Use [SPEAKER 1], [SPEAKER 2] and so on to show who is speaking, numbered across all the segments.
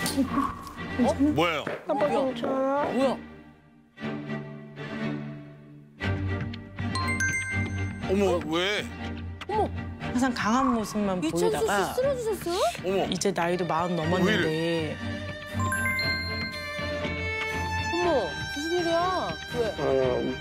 [SPEAKER 1] 뭐예요?
[SPEAKER 2] 아빠 괜찮아?
[SPEAKER 3] 뭐야?
[SPEAKER 1] 어머, 왜?
[SPEAKER 4] 항상 강한 모습만
[SPEAKER 3] 이천수 씨
[SPEAKER 4] 보이다가
[SPEAKER 3] 쓰러지셨어요?
[SPEAKER 1] 어머.
[SPEAKER 4] 이제 나이도 40 넘었는데
[SPEAKER 3] 어머, 무슨 일이야? 왜?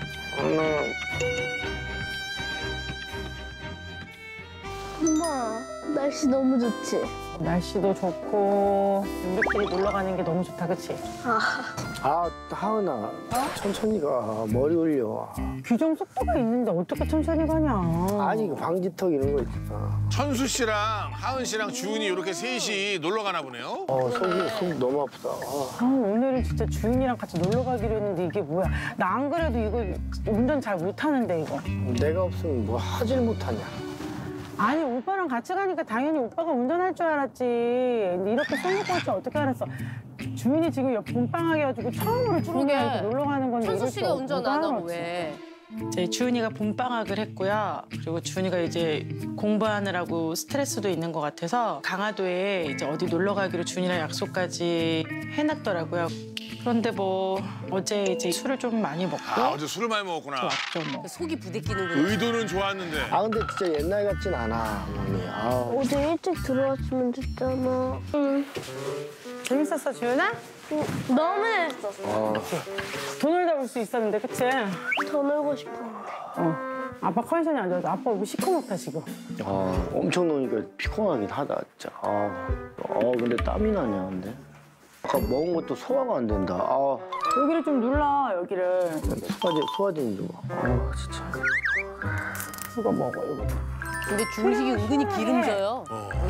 [SPEAKER 2] 엄마, 날씨 너무 좋지?
[SPEAKER 4] 날씨도 좋고 우리끼리 놀러 가는 게 너무 좋다, 그치?
[SPEAKER 5] 아, 하은아. 천천히 가. 머리 올려.
[SPEAKER 4] 규정 속도가 있는데 어떻게 천천히 가냐.
[SPEAKER 5] 아니, 그 방지턱 이런 거 있잖아.
[SPEAKER 1] 천수 씨랑 하은 씨랑 주은이 이렇게 셋이 놀러 가나 보네요?
[SPEAKER 5] 속 너무 아프다.
[SPEAKER 4] 아, 오늘은 진짜 주인이랑 같이 놀러 가기로 했는데 이게 뭐야. 나 안 그래도 이거 운전 잘 못하는데 이거.
[SPEAKER 5] 내가 없으면 뭐 하질 못하냐.
[SPEAKER 4] 아니 오빠랑 같이 가니까 당연히 오빠가 운전할 줄 알았지. 근데 이렇게 써놓고 할줄 어떻게 알았어. 주인이 지금 옆 본방하게 해가지고 처음으로 주인이랑 이렇게 놀러 가는 건데
[SPEAKER 3] 천수
[SPEAKER 4] 이럴
[SPEAKER 3] 씨가
[SPEAKER 4] 줄
[SPEAKER 3] 운전
[SPEAKER 4] 누가
[SPEAKER 3] 안 하고
[SPEAKER 4] 알았지.
[SPEAKER 3] 왜?
[SPEAKER 4] 이제 주은이가 봄방학을 했고요. 그리고 주은이가 이제 공부하느라고 스트레스도 있는 것 같아서 강화도에 이제 어디 놀러 가기로 주은이랑 약속까지 해놨더라고요. 그런데 뭐 어제 이제 술을 좀 많이 먹고
[SPEAKER 1] 아, 어제 술을 많이 먹었구나.
[SPEAKER 4] 왔죠 뭐.
[SPEAKER 3] 속이 부대끼는구나.
[SPEAKER 1] 의도는 좋았는데.
[SPEAKER 5] 아, 근데 진짜 옛날 같진 않아, 어머니. 아,
[SPEAKER 2] 어제 일찍 들어왔으면 됐잖아. 응.
[SPEAKER 4] 재밌었어 주은아?
[SPEAKER 2] 너무 재밌었어.
[SPEAKER 4] 돈 놀다 올 수 있었는데 그치?
[SPEAKER 2] 더 놀고 싶었는데.
[SPEAKER 4] 아빠 컨디션이 안 좋아서 아빠 오기 시커멓다 지금.
[SPEAKER 5] 엄청 노니까 피곤하긴 하다, 진짜. 근데 땀이 나냐, 근데. 아까 먹은 것도 소화가 안 된다.
[SPEAKER 4] 여기를 좀 눌러 여기를.
[SPEAKER 5] 소화제는 누가. 진짜.
[SPEAKER 4] 이거 먹어 이거.
[SPEAKER 3] 근데 중식이 은근히 기름져요.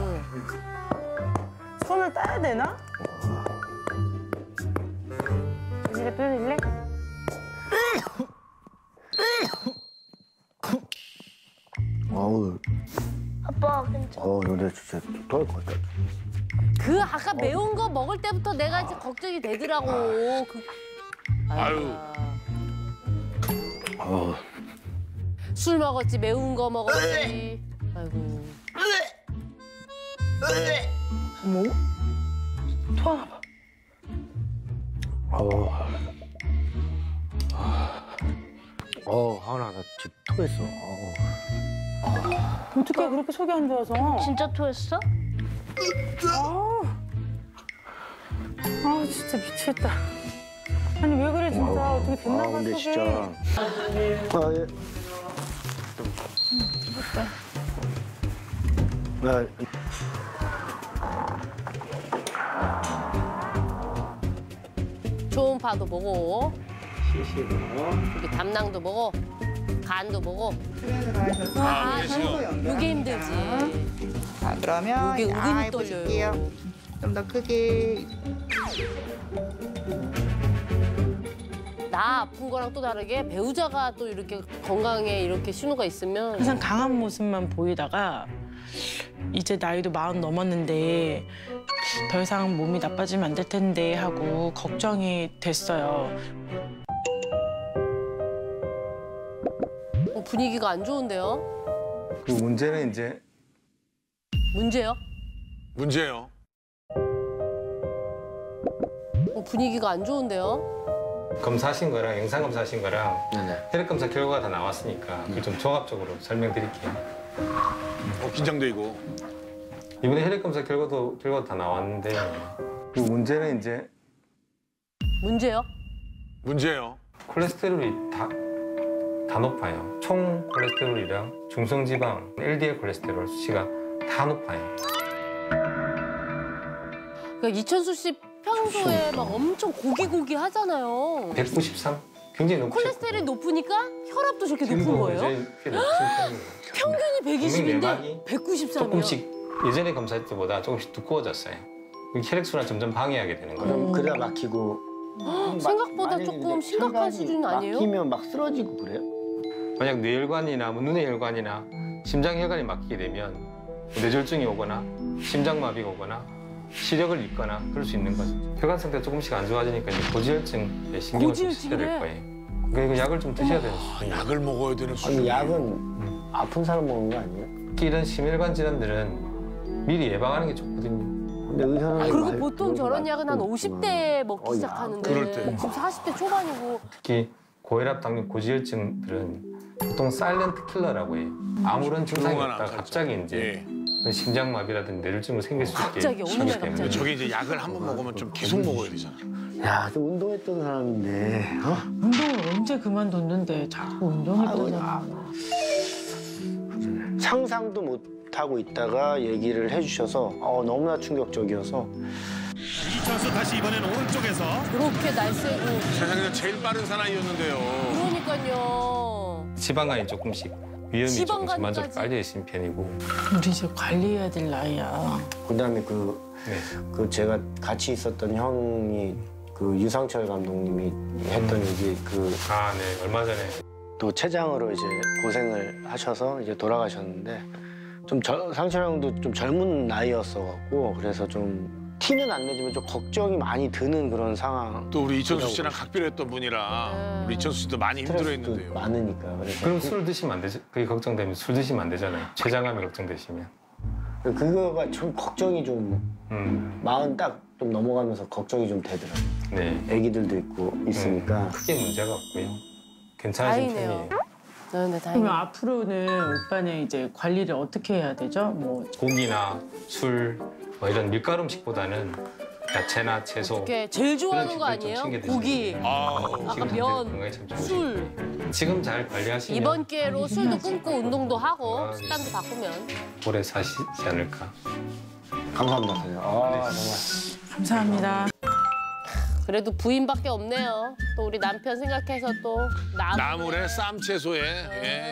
[SPEAKER 4] 손을 따야 되나? 이제 뜯을래?
[SPEAKER 5] 아우,
[SPEAKER 2] 아빠 괜찮아?
[SPEAKER 5] 근데 진짜 토할 것 같다.
[SPEAKER 3] 그 아까 매운 거 먹을 때부터 내가 이제 걱정이 되더라고.
[SPEAKER 1] 아유.
[SPEAKER 3] 술 먹었지, 매운 거 먹었지. 아이고.
[SPEAKER 4] 어머? 토하나 봐.
[SPEAKER 5] 하은아, 나 지금 토했어.
[SPEAKER 4] 어떻게 그렇게 속이 안 좋아서?
[SPEAKER 2] 진짜 토했어?
[SPEAKER 4] 진짜 미치겠다. 아니 왜 그래 진짜 어떻게 됐나 봐
[SPEAKER 5] 근데
[SPEAKER 4] 속이.
[SPEAKER 5] 진짜. 예.
[SPEAKER 3] 초음파도 보고,
[SPEAKER 5] 시시고.
[SPEAKER 3] 여기 담낭도 보고, 간도 보고.
[SPEAKER 1] 아, 그러시죠.
[SPEAKER 3] 이게 힘들지.
[SPEAKER 6] 자, 그러면
[SPEAKER 3] 이게 은근히
[SPEAKER 6] 해보실게요.
[SPEAKER 3] 떨려요.
[SPEAKER 6] 좀 더 크게.
[SPEAKER 3] 나 아픈 거랑 또 다르게 배우자가 또 이렇게 건강에 이렇게 신호가 있으면
[SPEAKER 4] 항상 강한 모습만 보이다가 이제 나이도 40 넘었는데 더 이상 몸이 나빠지면 안 될 텐데 하고 걱정이 됐어요.
[SPEAKER 3] 분위기가 안 좋은데요?
[SPEAKER 7] 그 문제는 이제
[SPEAKER 3] 문제요?
[SPEAKER 1] 문제요.
[SPEAKER 3] 분위기가 안 좋은데요?
[SPEAKER 7] 검사하신 거랑 영상 검사하신 거랑
[SPEAKER 5] 네네.
[SPEAKER 7] 혈액 검사 결과가 다 나왔으니까 그걸 좀 종합적으로 설명드릴게요.
[SPEAKER 1] 긴장되고.
[SPEAKER 7] 이번에 혈액 검사 결과도 다 나왔는데 그 문제는 이제
[SPEAKER 3] 문제요?
[SPEAKER 1] 문제요.
[SPEAKER 7] 콜레스테롤이 다 높아요. 총 콜레스테롤이랑 중성지방, LDL 콜레스테롤 수치가 다 높아요.
[SPEAKER 3] 그러니까 이천수 씨 평소에 막 엄청 고기 하잖아요.
[SPEAKER 7] 193? 굉장히 높죠.
[SPEAKER 3] 콜레스테롤이 높으니까 혈압도 저렇게 높은 거예요?
[SPEAKER 7] 꽤 높은 편이에요.
[SPEAKER 3] 평균이 120인데
[SPEAKER 7] 내막이
[SPEAKER 3] 193이요.
[SPEAKER 7] 조금씩 예전에 검사할 때보다 조금씩 두꺼워졌어요. 혈액순환 점점 방해하게 되는 거예요.
[SPEAKER 5] 그럼 그러다 막히고.
[SPEAKER 3] 생각보다
[SPEAKER 5] 만약에
[SPEAKER 3] 조금
[SPEAKER 5] 근데
[SPEAKER 3] 심각한
[SPEAKER 5] 혈관이
[SPEAKER 3] 수준 아니에요?
[SPEAKER 5] 막히면 막 쓰러지고 그래요?
[SPEAKER 7] 만약 뇌혈관이나 뭐 눈의 혈관이나 심장혈관이 막히게 되면 뇌졸중이 오거나 심장마비가 오거나 시력을 잃거나 그럴 수 있는 거죠. 혈관 상태가 조금씩 안 좋아지니까 이제 고지혈증에 신경을 좀 쓰셔야 될 거예요. 그러니까 약을 좀 드셔야 돼요.
[SPEAKER 1] 약을 먹어야 되는
[SPEAKER 5] 아니,
[SPEAKER 1] 수준이.
[SPEAKER 5] 약은 아픈 사람 먹는 거 아니에요?
[SPEAKER 7] 특히 이런 심혈관 질환들은 미리 예방하는 게 좋거든요.
[SPEAKER 5] 근데 의사 선생님
[SPEAKER 3] 그리고
[SPEAKER 5] 말
[SPEAKER 3] 보통 저런
[SPEAKER 5] 들어서
[SPEAKER 3] 약은 한
[SPEAKER 5] 맞고
[SPEAKER 3] 50대에 먹기
[SPEAKER 5] 야,
[SPEAKER 3] 시작하는데
[SPEAKER 1] 그럴 때.
[SPEAKER 3] 지금 40대 초반이고
[SPEAKER 7] 특히 고혈압, 당뇨, 고지혈증들은 보통 사일런트 킬러라고 해요. 아무런 증상이
[SPEAKER 1] 조용한
[SPEAKER 7] 없다가
[SPEAKER 1] 암살자.
[SPEAKER 7] 갑자기 이제 심장마비라든지 뇌졸중이 생길 수 있게
[SPEAKER 3] 갑자기 어느 날
[SPEAKER 7] 하기 때문에.
[SPEAKER 3] 갑자기.
[SPEAKER 1] 저게 이제 약을 한 번 먹으면 좀 계속 먹어야 되잖아.
[SPEAKER 5] 야, 좀 운동했던 사람인데, 어?
[SPEAKER 4] 운동을 언제 그만뒀는데 자꾸 운동했다잖아.
[SPEAKER 5] 상상도 못 하고 있다가 얘기를 해주셔서 너무나 충격적이어서
[SPEAKER 8] 이천수 다시 이번엔 오른쪽에서
[SPEAKER 3] 그렇게 날쌔고
[SPEAKER 1] 세상에서 제일 빠른 사나이였는데요.
[SPEAKER 3] 그러니까요.
[SPEAKER 7] 지방간이 조금씩 위험이 조금
[SPEAKER 3] 지방간까지.
[SPEAKER 7] 전반적으로 깔려 있는 편이고.
[SPEAKER 4] 우리 이제 관리해야 될 나이야.
[SPEAKER 5] 그다음에
[SPEAKER 7] 네.
[SPEAKER 5] 제가 같이 있었던 형이 그 유상철 감독님이 했던 얘기
[SPEAKER 7] 아, 네. 얼마 전에
[SPEAKER 5] 또 췌장으로 이제 고생을 하셔서 이제 돌아가셨는데 좀 상철 형도 좀 젊은 나이였어갖고 그래서 좀 티는 안 내지만 좀 걱정이 많이 드는 그런 상황.
[SPEAKER 1] 또 우리 이천수 씨랑 각별했던 분이라 우리 이천수 씨도 많이
[SPEAKER 5] 스트레스도
[SPEAKER 1] 힘들어했는데요.
[SPEAKER 5] 많으니까 그래서
[SPEAKER 7] 그럼 술 드시면 안 되죠. 그게 걱정되면 술 드시면 안 되잖아요. 췌장암이 걱정되시면.
[SPEAKER 5] 그거가 좀 걱정이 좀 마흔 딱 좀 넘어가면서 걱정이 좀 되더라고요.
[SPEAKER 7] 네.
[SPEAKER 5] 아기들도 있고 있으니까.
[SPEAKER 7] 크게 문제가 없고요. 괜찮으신
[SPEAKER 3] 다행이네요.
[SPEAKER 7] 편이에요.
[SPEAKER 3] 네,
[SPEAKER 4] 그러면
[SPEAKER 3] 다행이네요.
[SPEAKER 4] 앞으로는 오빠는 이제 관리를 어떻게 해야 되죠? 뭐
[SPEAKER 7] 고기나 술, 뭐 이런 밀가루 음식보다는 야채나 채소
[SPEAKER 3] 이렇게 제일 좋아하는 거
[SPEAKER 7] 그런 식들 좀
[SPEAKER 3] 아니에요?
[SPEAKER 7] 챙겨 드시는
[SPEAKER 3] 고기.
[SPEAKER 7] 게
[SPEAKER 1] 아우.
[SPEAKER 7] 지금
[SPEAKER 3] 면,
[SPEAKER 7] 건강에 참 좋으실
[SPEAKER 3] 술.
[SPEAKER 7] 거예요. 지금 잘 관리하시면
[SPEAKER 3] 이번 기회로 술도 끊고 운동도 하고
[SPEAKER 7] 건강하게
[SPEAKER 3] 식단도 바꾸면.
[SPEAKER 7] 오래 사시지 않을까.
[SPEAKER 5] 감사합니다, 선생님. 정말.
[SPEAKER 4] 감사합니다.
[SPEAKER 3] 그래도 부인밖에 없네요. 또 우리 남편 생각해서 또
[SPEAKER 1] 나물에 쌈채소에 예.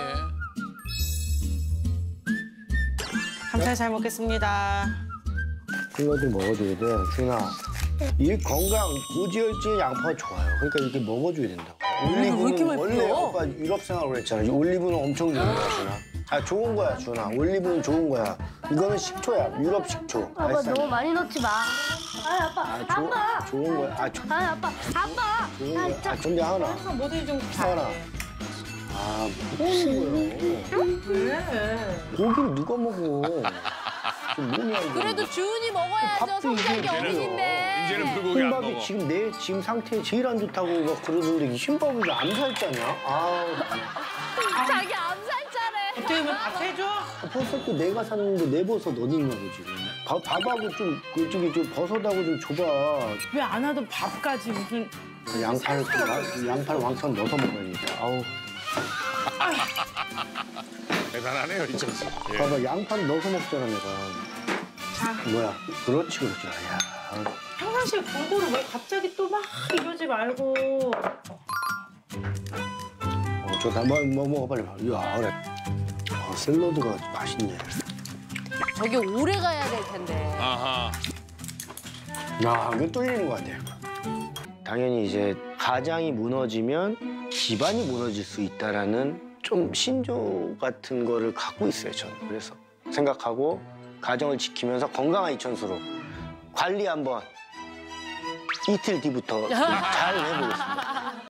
[SPEAKER 4] 감사히 잘 먹겠습니다.
[SPEAKER 5] 그거도 먹어줘야 돼. 준아, 이 건강, 고지혈증 양파가 좋아요. 그러니까 이렇게 먹어줘야 된다고.
[SPEAKER 3] 왜 이렇게 많이
[SPEAKER 5] 원래
[SPEAKER 3] 뿌려?
[SPEAKER 5] 오빠 유럽 생활을 했잖아. 올리브는 엄청 좋은 거야, 준아. 아, 좋은 거야, 준아. 올리브는 좋은 거야. 이거는 식초야, 유럽 식초.
[SPEAKER 2] 아빠
[SPEAKER 5] 맛있어.
[SPEAKER 2] 너무 많이 넣지 마. 아 아빠. 아빠.
[SPEAKER 5] 좋은 거야.
[SPEAKER 2] 아 아빠. 아빠.
[SPEAKER 5] 좋은 거야. 준비 하나.
[SPEAKER 4] 뭐든지 좀
[SPEAKER 5] 하나. 아, 뭐 하는 거야?
[SPEAKER 4] 왜?
[SPEAKER 5] 고기를 누가 먹어? 지금 뭐냐, 이거.
[SPEAKER 3] 그래도 주은이 먹어야죠.
[SPEAKER 5] 밥도
[SPEAKER 3] 성격이
[SPEAKER 5] 이제
[SPEAKER 3] 어린인데.
[SPEAKER 1] 이제는 불고기 안
[SPEAKER 5] 흰밥이
[SPEAKER 1] 먹어.
[SPEAKER 5] 지금 내 지금 상태에 제일 안 좋다고 막 그러던데 이 흰밥을 왜 암살자냐?
[SPEAKER 3] 자기 암살자래.
[SPEAKER 4] 어떻게 보면 밥 해줘?
[SPEAKER 5] 벌써 또 내가 샀는데 내 버섯 어디 있냐고 지금. 밥하고 좀 그쪽에 좀 버섯하고 좀 줘봐.
[SPEAKER 4] 왜 안 하던 밥까지 무슨
[SPEAKER 5] 그 양파를 왕창 넣어서 먹어야겠다. 아우.
[SPEAKER 1] 대단하네요 이천수. 예.
[SPEAKER 5] 봐봐 양파를 넣어서 먹잖아 내가. 뭐야? 그렇지. 야.
[SPEAKER 4] 평상시에 골고루 왜 갑자기 또 막 이러지 말고.
[SPEAKER 5] 좋다. 뭐 먹어 빨리. 야 그래. 샐러드가 맛있네.
[SPEAKER 3] 저기 오래 가야 될 텐데.
[SPEAKER 1] 아하.
[SPEAKER 5] 야, 이거 뚫리는 것 같아. 당연히 이제 가장이 무너지면 집안이 무너질 수 있다라는 좀 신조 같은 거를 갖고 있어요, 저는. 그래서 생각하고 가정을 지키면서 건강한 이천수로 관리 한번 이틀 뒤부터 잘 해보겠습니다.